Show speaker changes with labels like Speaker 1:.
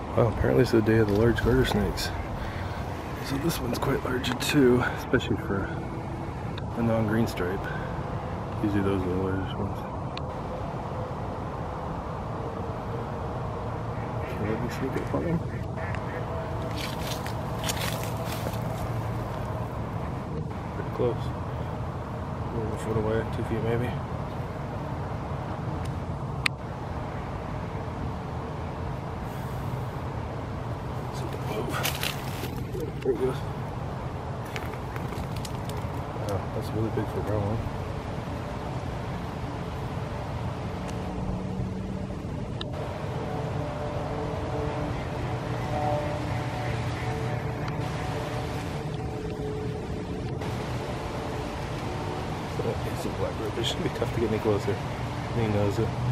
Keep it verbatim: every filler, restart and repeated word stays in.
Speaker 1: Well, apparently it's the day of the large garter snakes. So this one's quite large too, especially for a non-green stripe. Usually those are the largest ones. So let me sneak up on them. Pretty close. A foot away, two feet maybe. See if they move. There it goes. Wow, that's really big for a brown one. It's a black rope. It shouldn't be tough to get any closer. He knows it.